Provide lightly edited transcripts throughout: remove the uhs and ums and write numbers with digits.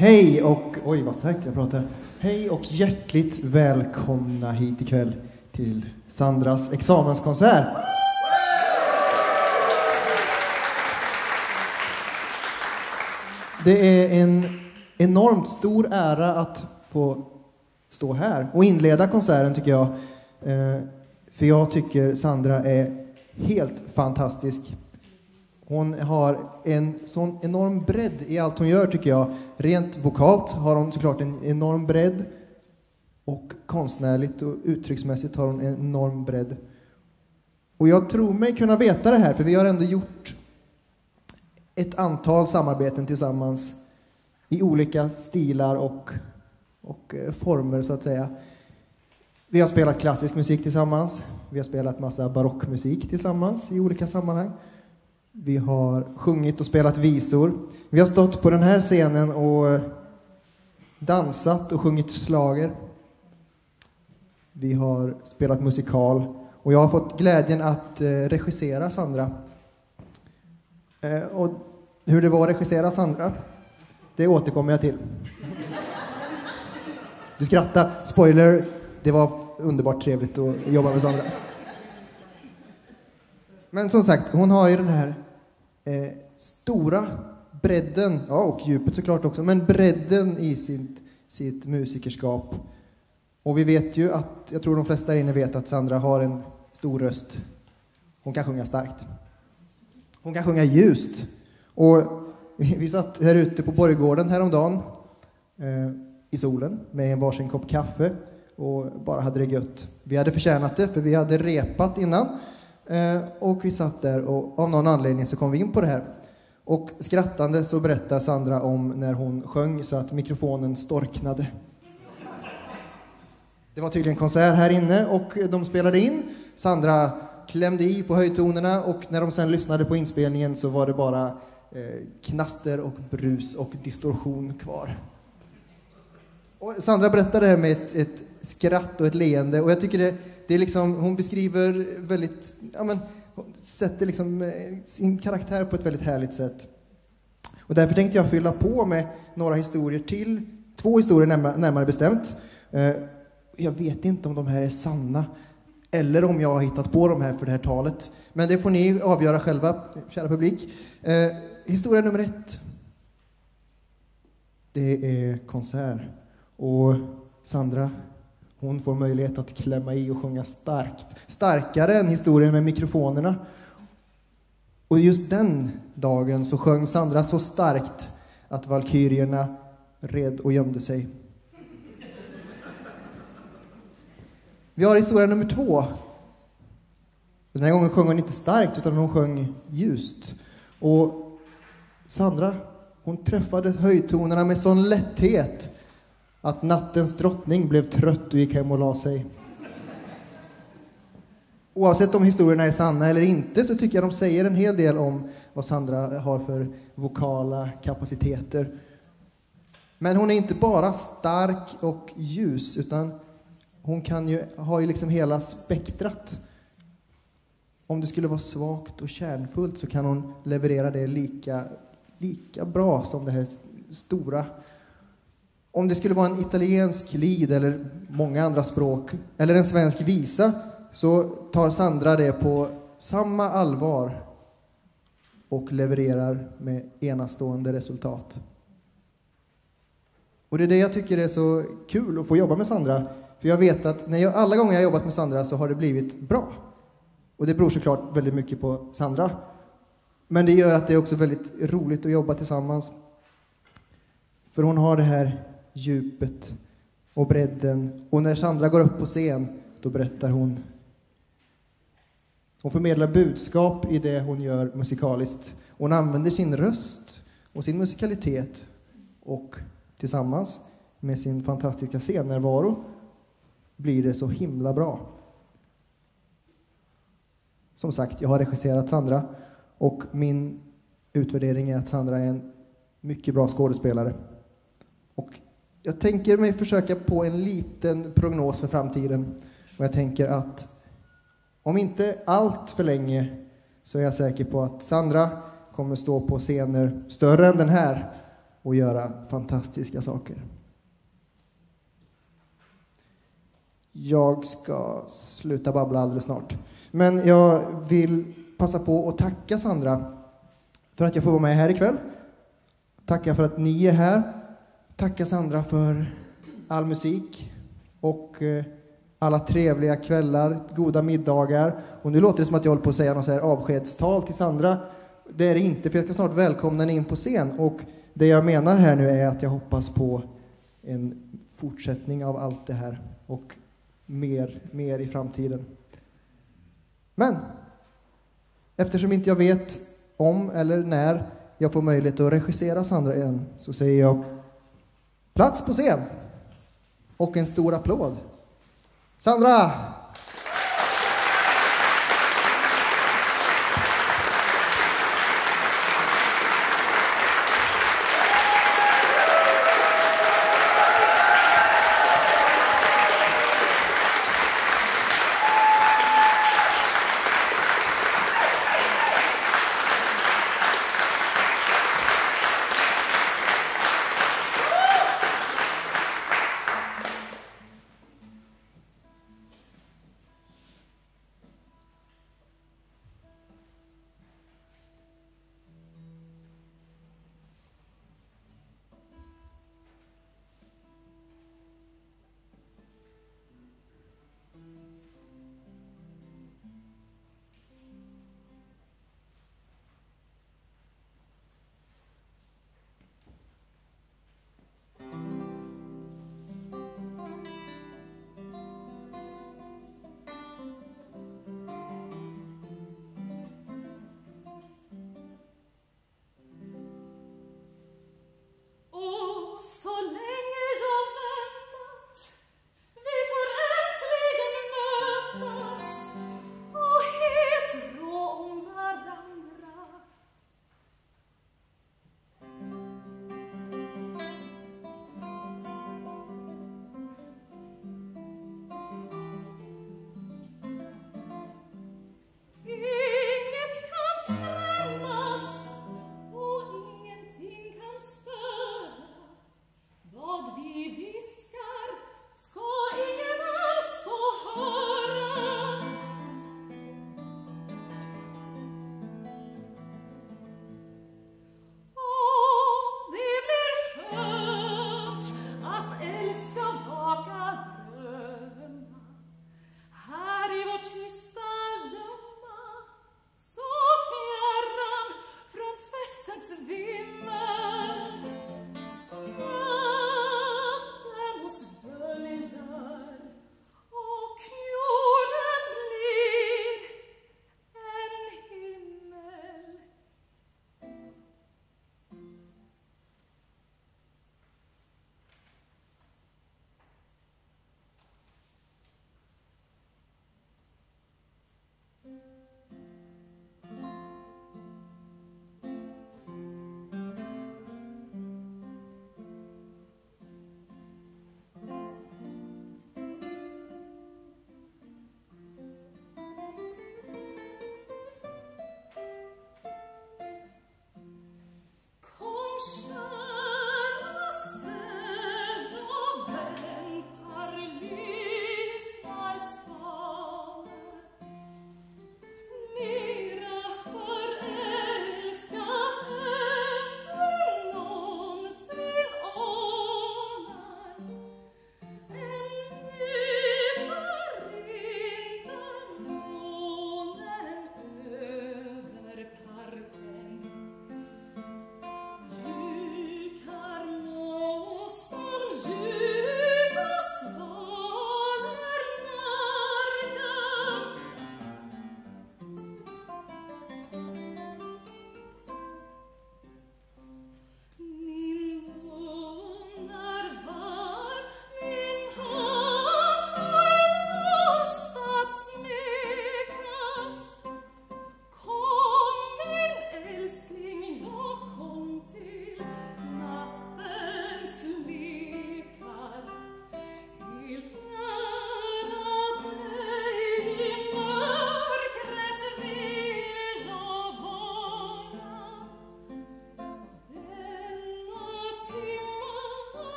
Hej och, oj vad starkt jag pratar. Hej och hjärtligt välkomna hit ikväll till Sandras examenskonsert. Det är en enormt stor ära att få stå här och inleda konserten tycker jag. För jag tycker Sandra är helt fantastisk. Hon har en sån enorm bredd i allt hon gör tycker jag. Rent vokalt har hon såklart en enorm bredd. Och konstnärligt och uttrycksmässigt har hon en enorm bredd. Och jag tror mig kunna veta det här för vi har ändå gjort ett antal samarbeten tillsammans i olika stilar och former så att säga. Vi har spelat klassisk musik tillsammans. Vi har spelat massa barockmusik tillsammans i olika sammanhang. Vi har sjungit och spelat visor. Vi har stått på den här scenen och dansat och sjungit slager. Vi har spelat musikal. Och jag har fått glädjen att regissera Sandra. Och hur det var att regissera Sandra, det återkommer jag till. Du skrattar. Spoiler, det var underbart trevligt att jobba med Sandra. Men som sagt, hon har ju den här stora bredden, ja och djupet såklart också, men bredden i sitt musikerskap. Och vi vet ju att, jag tror de flesta inne vet att Sandra har en stor röst. Hon kan sjunga starkt. Hon kan sjunga ljust. Och vi satt här ute på Borggården häromdagen i solen med en varsin kopp kaffe och bara hade det gött. Vi hade förtjänat det för vi hade repat innan. Och vi satt där och av någon anledning så kom vi in på det här. Och skrattande så berättar Sandra om när hon sjöng så att mikrofonen storknade. Det var tydligen konsert här inne och de spelade in. Sandra klämde i på höjtonerna och när de sen lyssnade på inspelningen så var det bara knaster och brus och distorsion kvar. Och Sandra berättade det här med ett skratt och ett leende och jag tycker det är liksom, hon beskriver väldigt, ja men, sätter liksom sin karaktär på ett väldigt härligt sätt. Och därför tänkte jag fylla på med några historier till, 2 historier närmare bestämt. Jag vet inte om de här är sanna eller om jag har hittat på de här för det här talet. Men det får ni avgöra själva, kära publik. Historia nummer 1. Det är konsert. Och Sandra, hon får möjlighet att klämma i och sjunga starkt. Starkare än historien med mikrofonerna. Och just den dagen så sjöng Sandra så starkt att valkyrierna red och gömde sig. Vi har historia nummer 2. Den här gången sjöng hon inte starkt utan hon sjöng ljust. Och Sandra, hon träffade höjtonerna med sån lätthet att nattens drottning blev trött och gick hem och la sig. Oavsett om historierna är sanna eller inte så tycker jag de säger en hel del om vad Sandra har för vokala kapaciteter. Men hon är inte bara stark och ljus utan hon har ju liksom hela spektrat. Om det skulle vara svagt och kärnfullt så kan hon leverera det lika bra som det här stora. Om det skulle vara en italiensk lied eller många andra språk eller en svensk visa så tar Sandra det på samma allvar och levererar med enastående resultat. Och det är det jag tycker är så kul att få jobba med Sandra. För jag vet att alla gånger jag har jobbat med Sandra så har det blivit bra. Och det beror såklart väldigt mycket på Sandra. Men det gör att det är också väldigt roligt att jobba tillsammans. För hon har det här djupet och bredden. Och när Sandra går upp på scen, då berättar hon. Hon förmedlar budskap i det hon gör musikaliskt. Hon använder sin röst och sin musikalitet. Och tillsammans med sin fantastiska scennärvaro blir det så himla bra. Som sagt, jag har regisserat Sandra. Och min utvärdering är att Sandra är en mycket bra skådespelare. Och jag tänker mig försöka på en liten prognos för framtiden. Och jag tänker att om inte allt för länge så är jag säker på att Sandra kommer stå på scener större än den här och göra fantastiska saker. Jag ska sluta babbla alldeles snart. Men jag vill passa på att tacka Sandra för att jag får vara med här ikväll. Tacka för att ni är här. Tacka Sandra för all musik och alla trevliga kvällar, goda middagar. Och nu låter det som att jag håller på att säga något så här avskedstal till Sandra. Det är det inte, för jag ska snart välkomna henne in på scen. Och det jag menar här nu är att jag hoppas på en fortsättning av allt det här. Och mer i framtiden. Men eftersom inte jag vet om eller när jag får möjlighet att regissera Sandra igen, så säger jag plats på scen och en stor applåd. Sandra!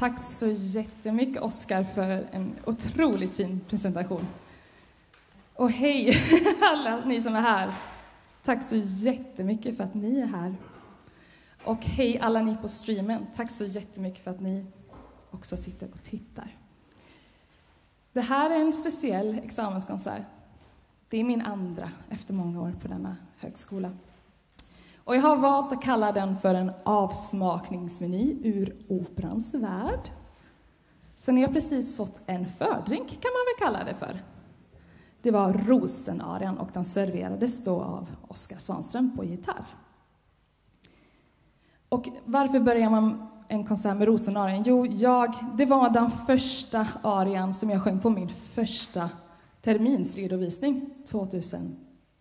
Tack så jättemycket, Oskar, för en otroligt fin presentation. Och hej alla ni som är här. Tack så jättemycket för att ni är här. Och hej alla ni på streamen. Tack så jättemycket för att ni också sitter och tittar. Det här är en speciell examenskonsert. Det är min andra efter många år på denna högskola. Och jag har valt att kalla den för en avsmakningsmeny ur operans värld. Så ni har precis fått en fördrink, kan man väl kalla det för. Det var Rosenarian och den serverades då av Oskar Svanström på gitarr. Och varför börjar man en konsert med Rosenarian? Jo, det var den första arian som jag sjöng på min första terminsredovisning 2013.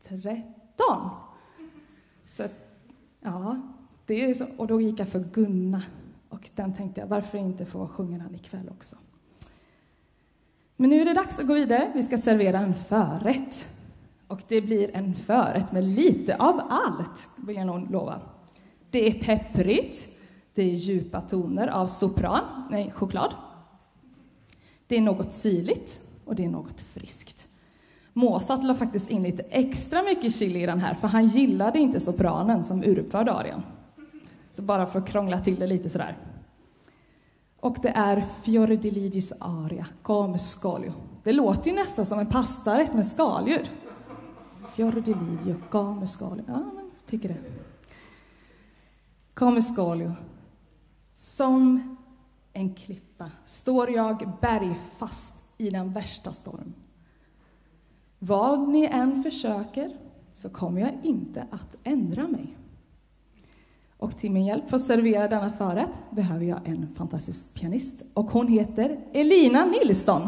Så ja, det är så. Och då gick jag för Gunna. Och den tänkte jag, varför inte få sjunga den ikväll också? Men nu är det dags att gå vidare. Vi ska servera en förrätt. Och det blir en förrätt med lite av allt, vill jag nog lova. Det är pepprigt. Det är djupa toner av choklad. Det är något syrligt och det är något friskt. Mozart la faktiskt in lite extra mycket chili i den här, för han gillade inte sopranen som uruppförde arian. Så bara för att krångla till det lite sådär. Och det är Fior di Lidis aria, come scolio. Det låter ju nästan som en pastarätt med skaldjur. Fior di Lidio, come scolio. Ja, men tycker det. Come scolio. Som en klippa står jag bergfast i den värsta storm. Vad ni än försöker så kommer jag inte att ändra mig. Och till min hjälp för att servera denna förrätt behöver jag en fantastisk pianist. Och hon heter Elina Nilsson.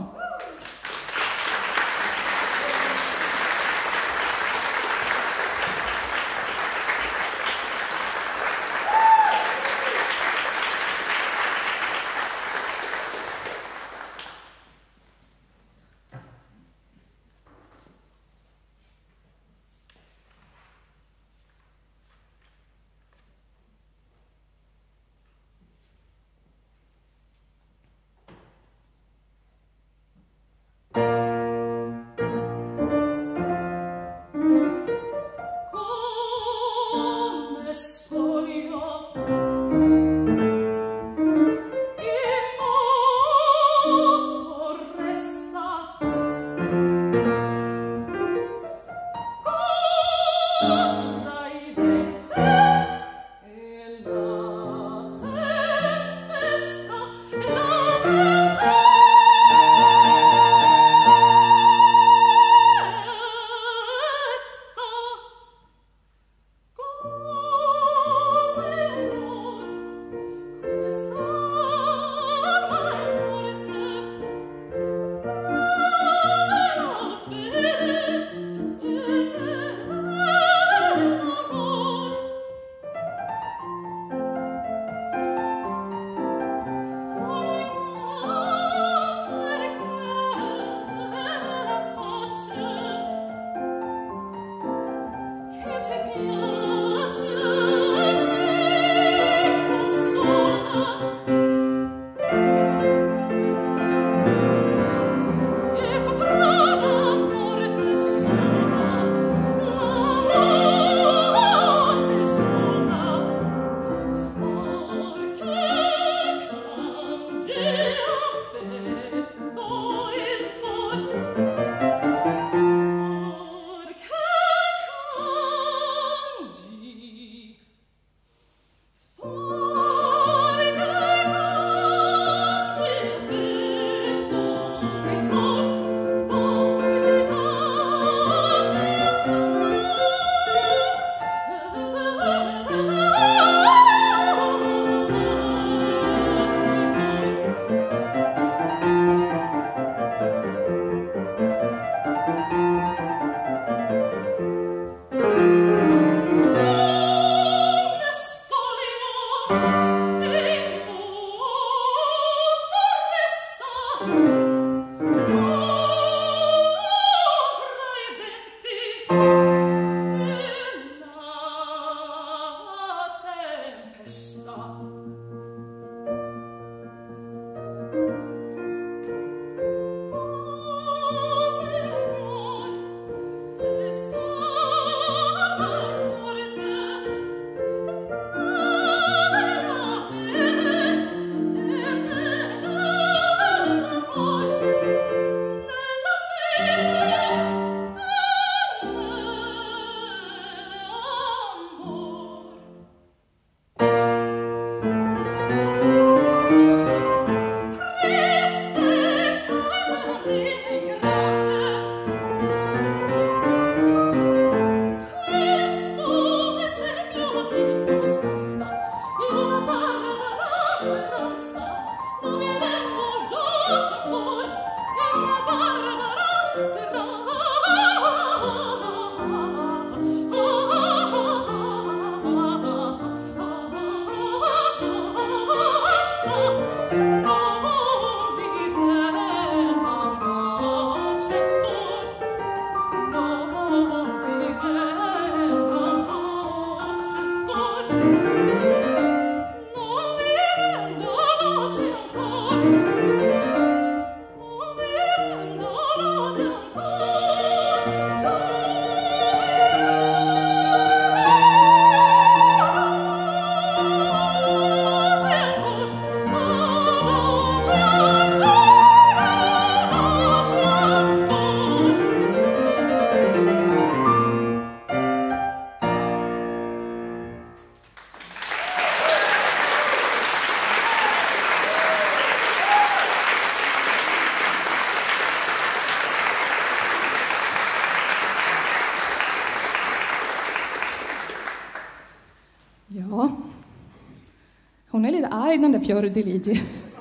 Ja, hon är lite arg, den där Fiore di Ligi.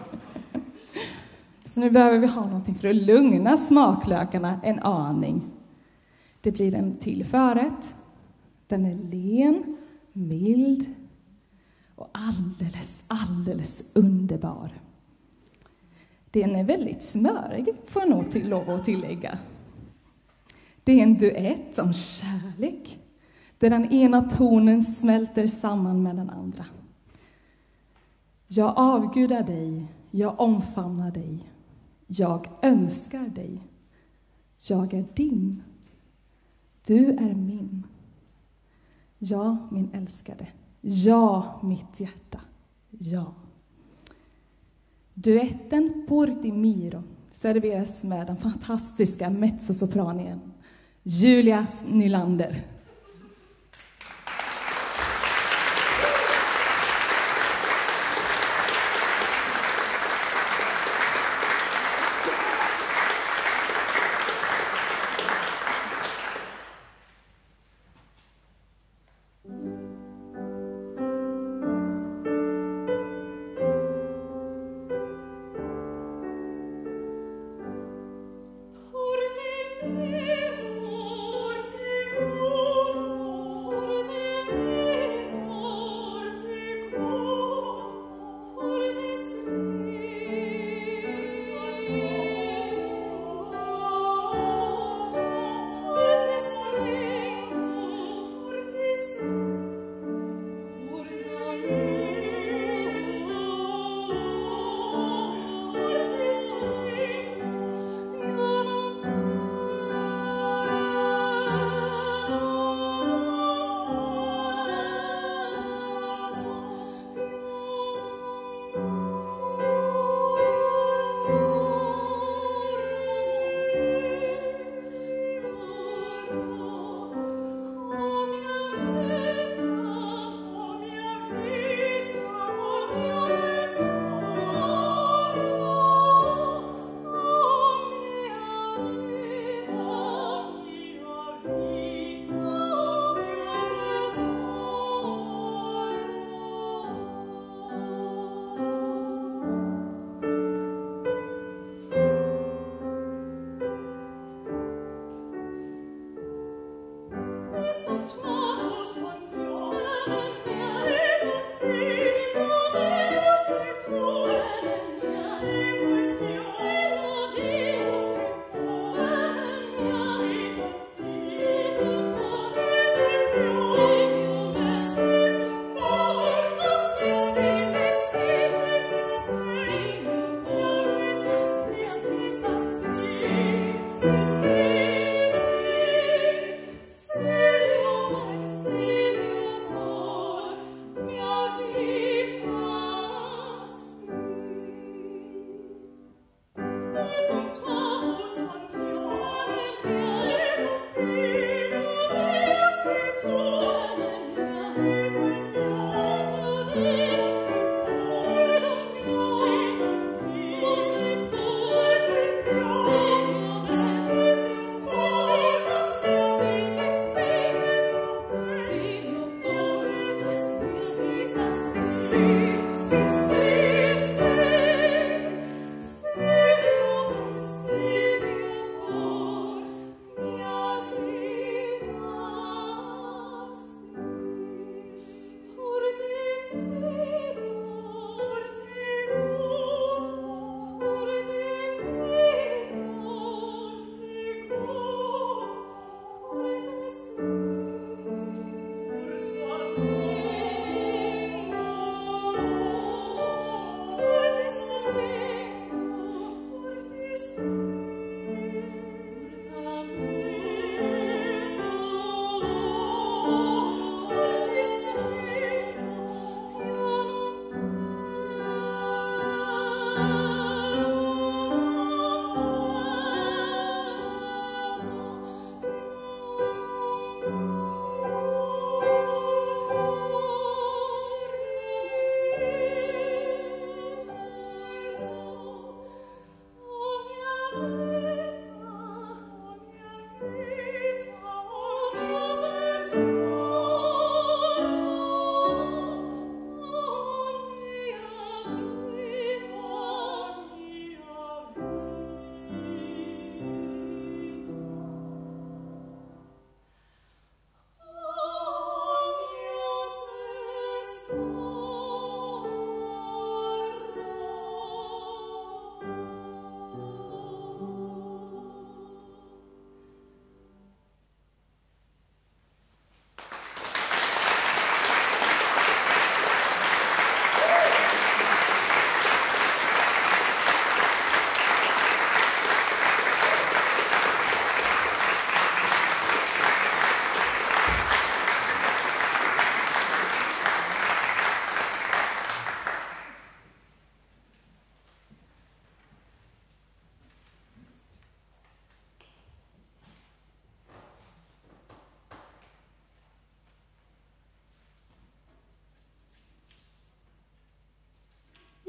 Så nu behöver vi ha någonting för att lugna smaklökarna en aning. Det blir en till förrätt. Den är len, mild och alldeles underbar. Den är väldigt smörig, får jag nog lov att tillägga. Det är en duett om kärlek, där den ena tonen smälter samman med den andra. Jag avgudar dig, jag omfamnar dig, jag önskar dig. Jag är din, du är min. Ja, min älskade, ja, mitt hjärta, ja. Duetten Porti Miro serveras med den fantastiska mezzosopranien Julia Nylander.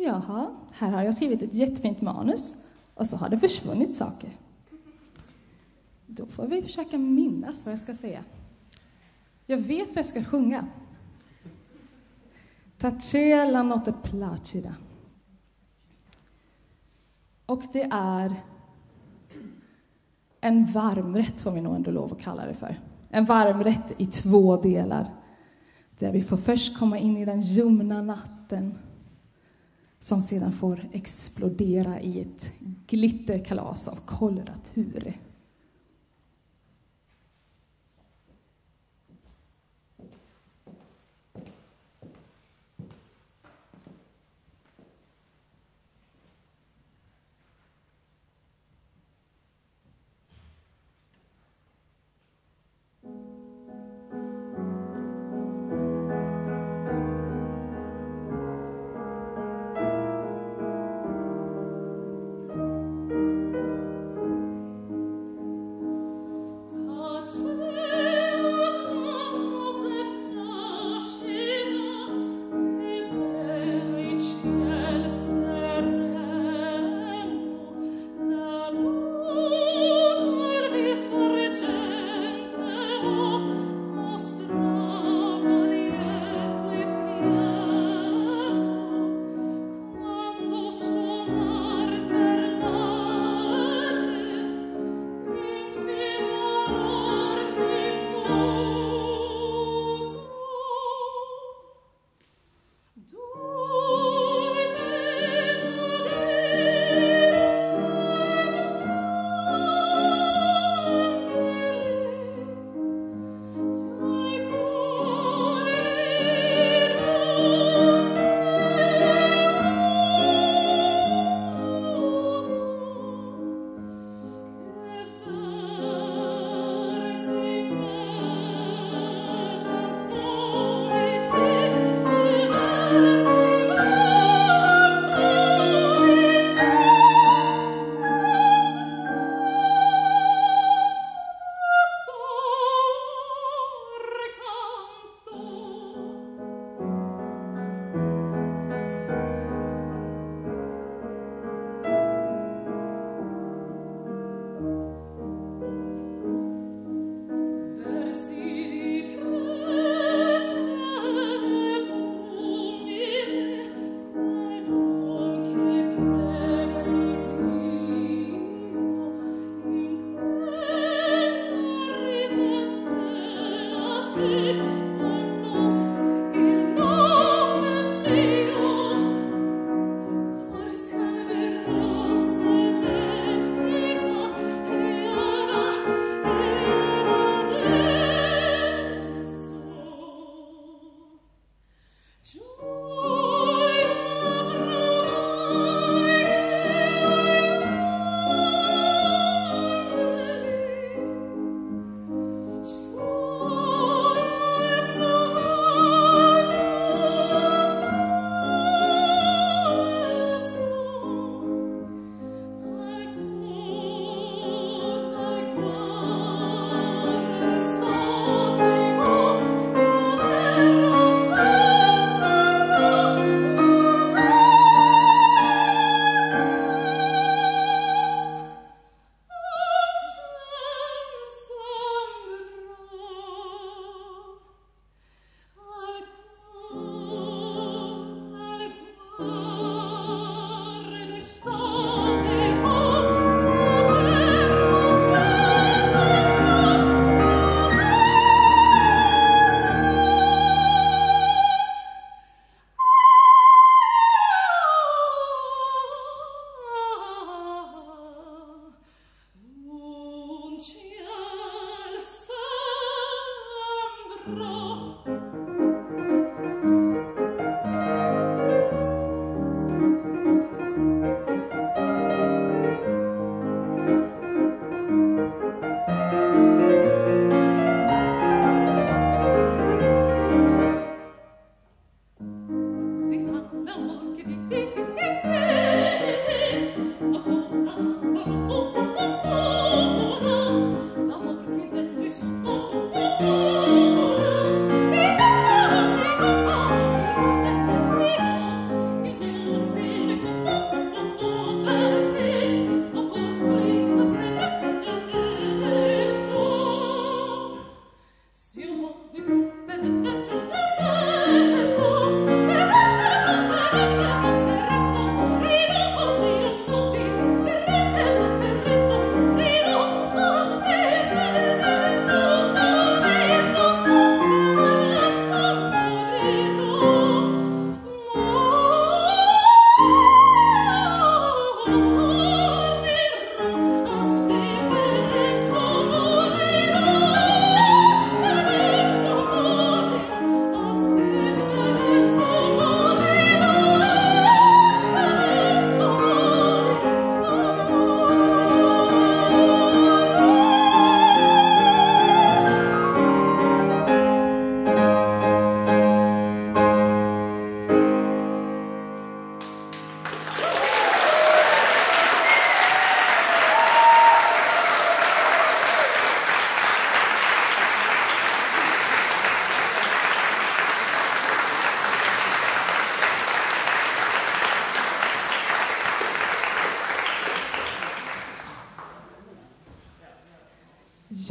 Jaha, här har jag skrivit ett jättefint manus och så har det försvunnit saker. Då får vi försöka minnas vad jag ska säga. Jag vet vad jag ska sjunga. Tace la notte placida. Och det är en varmrätt, får vi nog ändå lov att kalla det för. En varmrätt i 2 delar. Där vi får först komma in i den ljumna natten. Som sedan får explodera i ett glitterkalas av koloratur.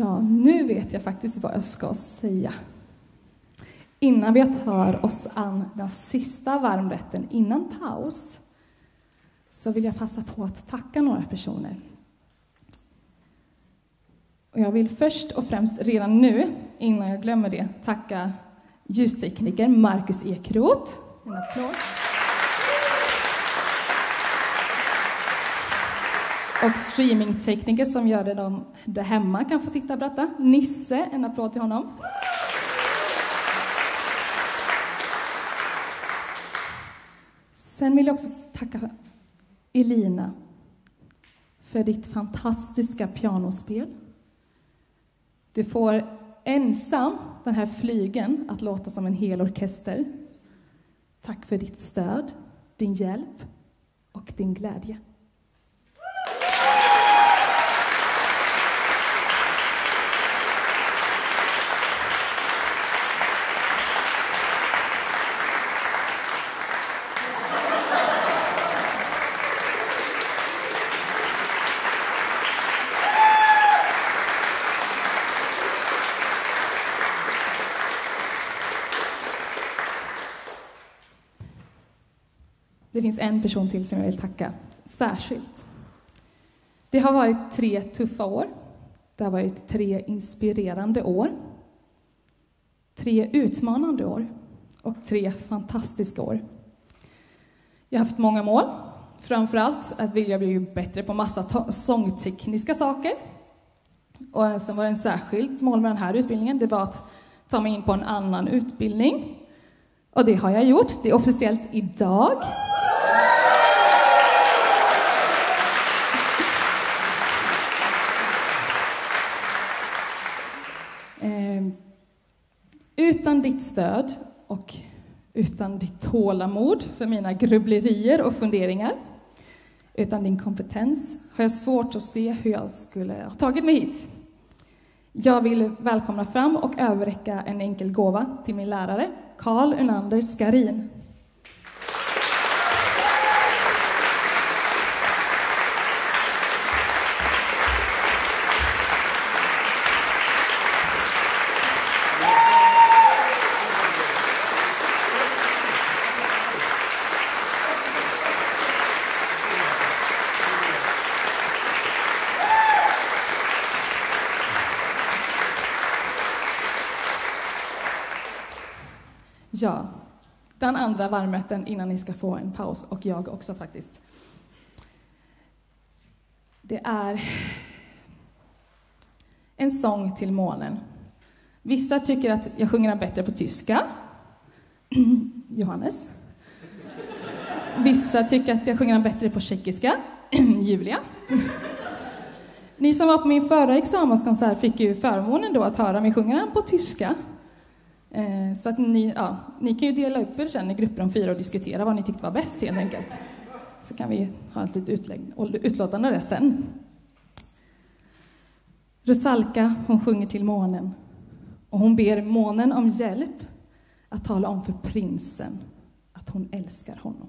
Ja, nu vet jag faktiskt vad jag ska säga. Innan vi tar oss an den sista varmrätten innan paus så vill jag passa på att tacka några personer. Och jag vill först och främst redan nu, innan jag glömmer det, tacka ljustekniker Marcus Ekroth. En applåd. Och streamingtekniker som gör det de där hemma kan få titta och berätta. Nisse, en applåd till honom. Sen vill jag också tacka Elina för ditt fantastiska pianospel. Du får ensam den här flygen att låta som en hel orkester. Tack för ditt stöd, din hjälp och din glädje. Det finns en person till som jag vill tacka särskilt. Det har varit 3 tuffa år. Det har varit 3 inspirerande år. 3 utmanande år. Och 3 fantastiska år. Jag har haft många mål. Framförallt att vilja bli bättre på massa sångtekniska saker. Och sen var det en särskilt mål med den här utbildningen. Det var att ta mig in på en annan utbildning. Och det har jag gjort. Det är officiellt idag. Utan ditt stöd och utan ditt tålamod för mina grubblerier och funderingar, utan din kompetens, har jag svårt att se hur jag skulle ha tagit mig hit. Jag vill välkomna fram och överräcka en enkel gåva till min lärare, Carl Unander Skarin. Ja, den andra varmrätten innan ni ska få en paus, och jag också faktiskt. Det är en sång till månen. Vissa tycker att jag sjunger den bättre på tyska. Johannes. Vissa tycker att jag sjunger den bättre på tjeckiska. Julia. Ni som var på min förra examenskonsert fick ju förmånen då att höra mig sjunga den på tyska. Så att ni kan ju dela upp er sen i grupper om 4 och diskutera vad ni tyckte var bäst helt enkelt. Så kan vi ha ett litet utlåtande av det sen. Rusalka, hon sjunger till månen. Och hon ber månen om hjälp att tala om för prinsen att hon älskar honom.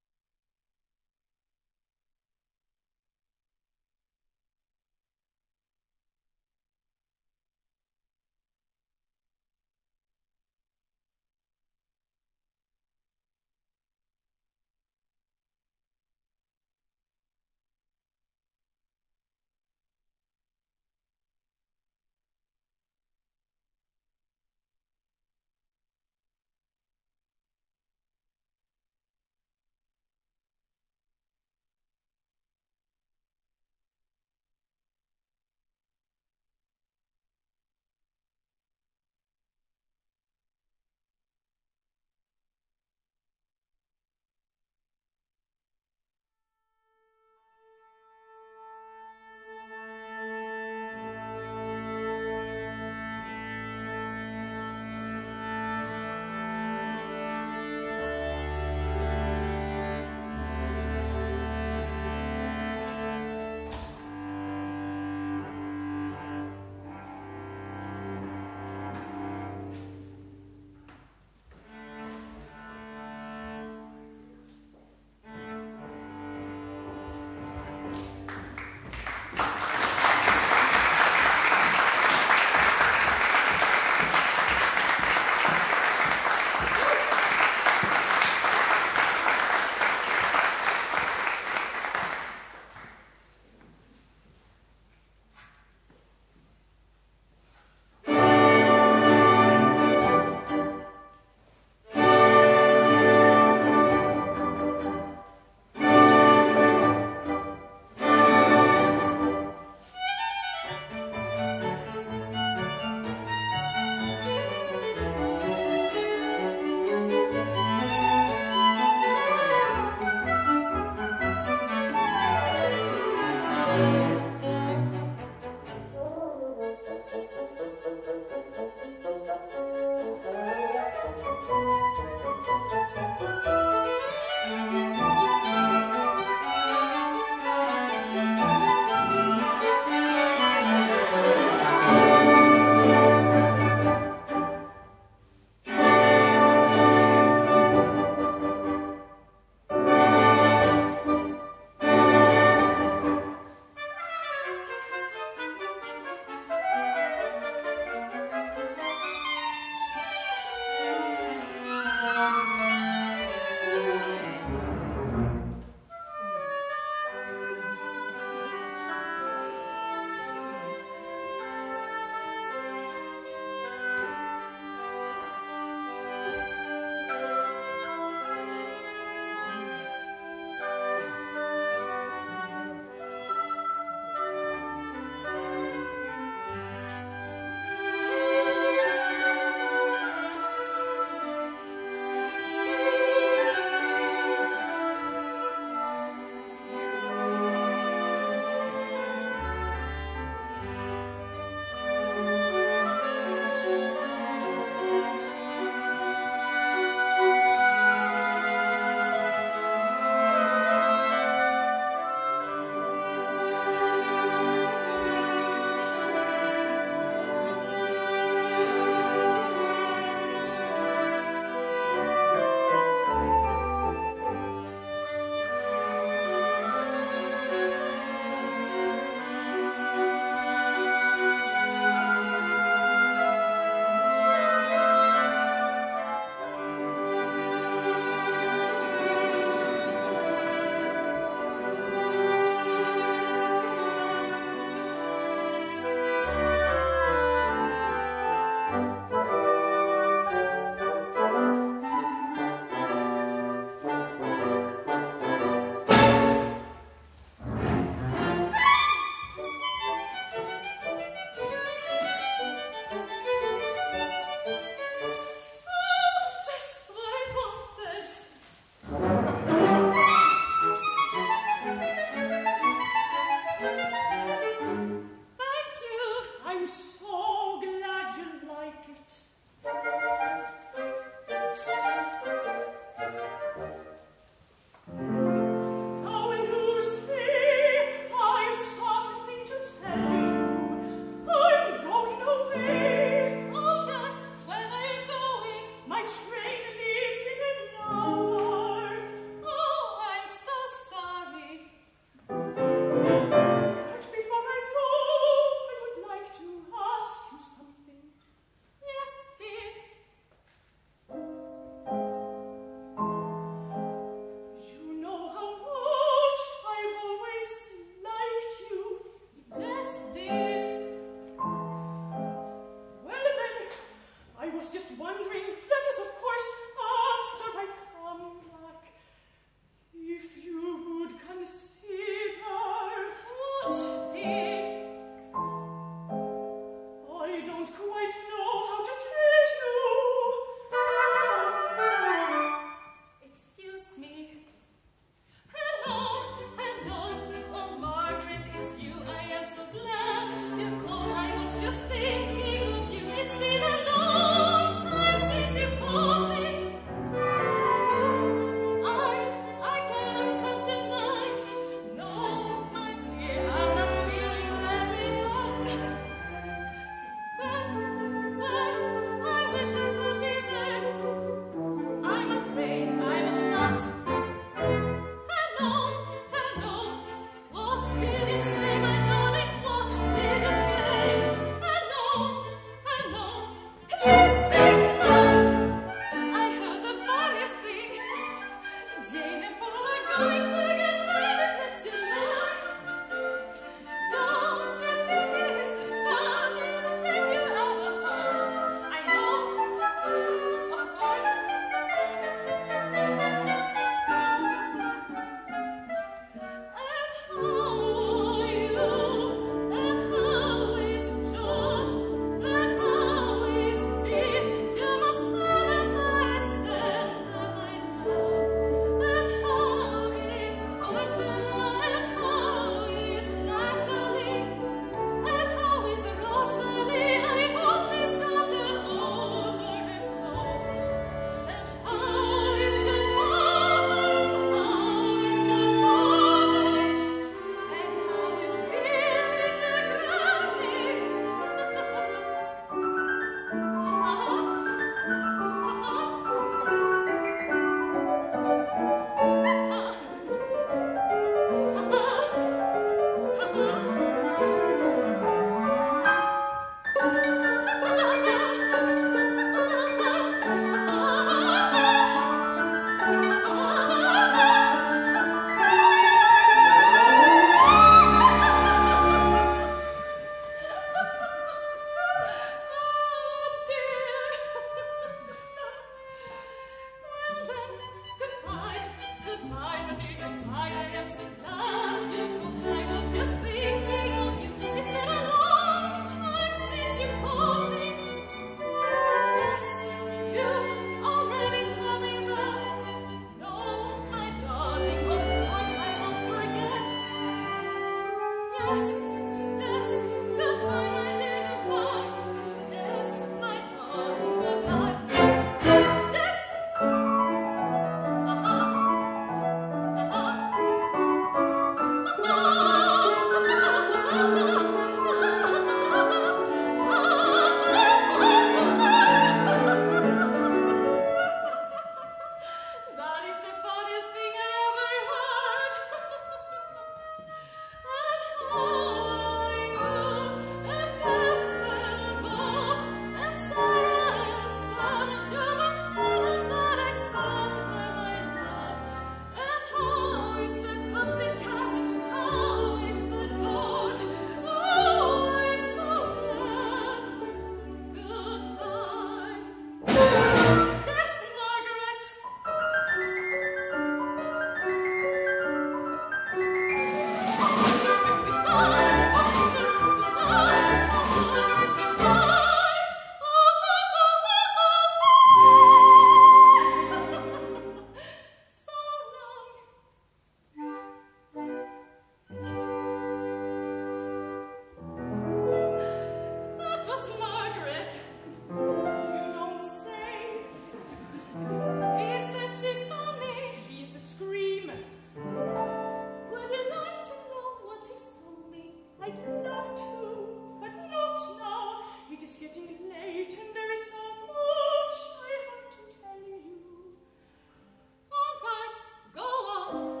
I'd love to, but not now. It is getting late and there is so much I have to tell you. All right, go on.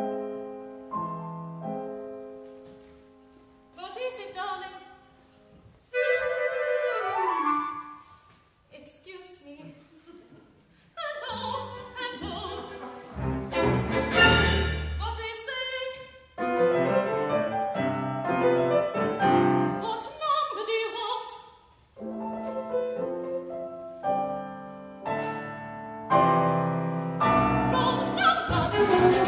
What is it, darling? Excuse me. Hello, hello. What are you saying? What number do you want? Wrong number.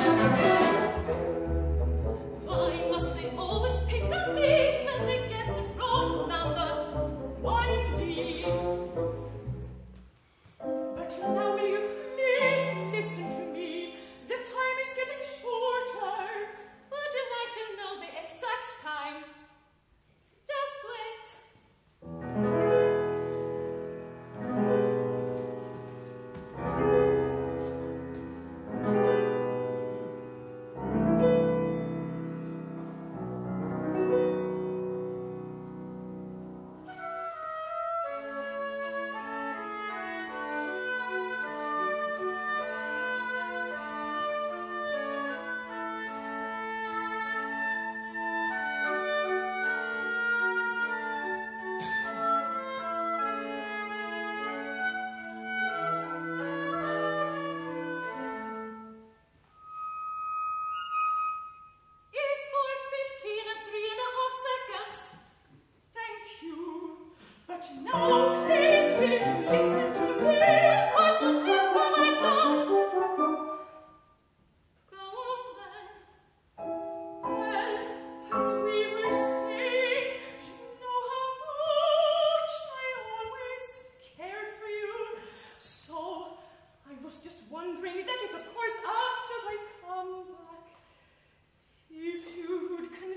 Why must they always pick on me when they get the wrong number? Why indeed? But now will you please listen to me? The time is getting shorter. Would you like to know the exact time? Just wait. It is 4:15 and 3.5 seconds. Thank you. But now, please, will you listen to me? Of course, what else have I done? Go on then. Well, as we were saying, you know how much I always cared for you. So, I was just wondering, that is, of course, after I come back, if you'd consider.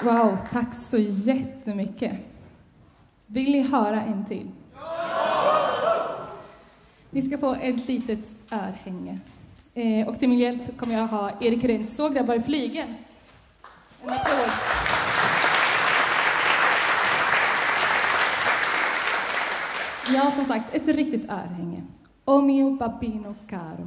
Wow, tack så jättemycket. Vill ni höra en till? Ni ska få ett litet örhänge. Och till min hjälp kommer jag ha Erik Rent, Så grabbar i flygen. En applåd. Ja, som sagt, ett riktigt örhänge. O mio bambino caro.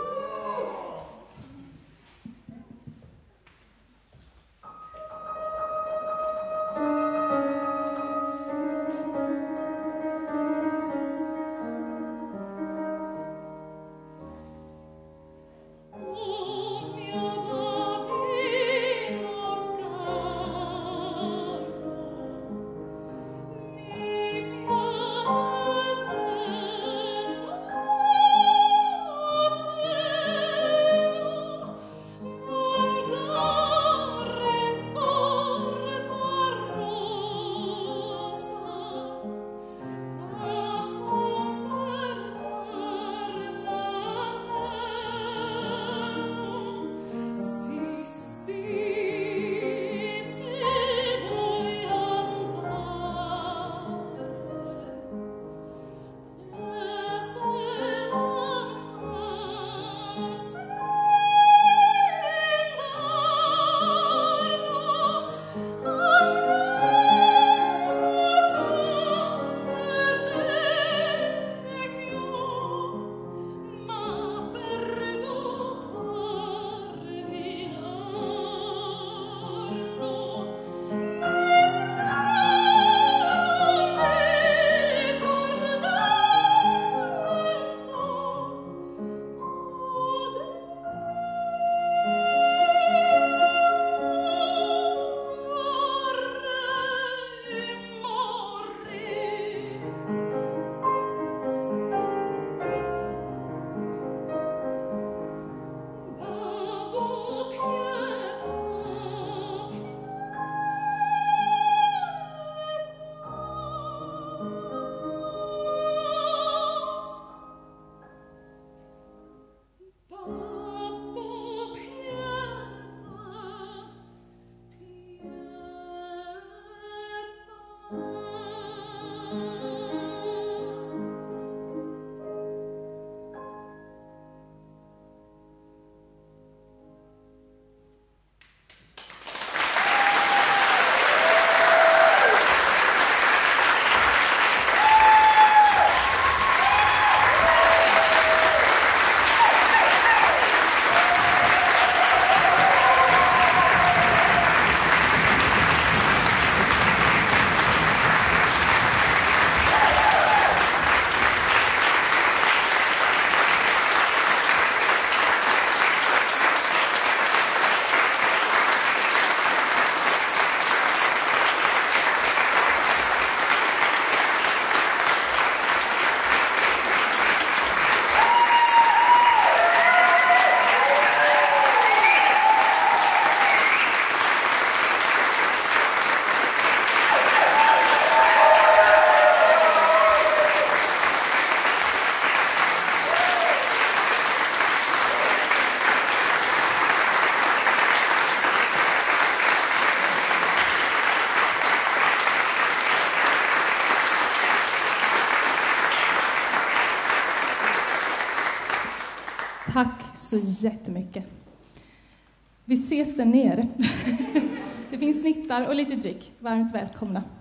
Tack så jättemycket. Vi ses där nere. Det finns snittar och lite dryck. Varmt välkomna.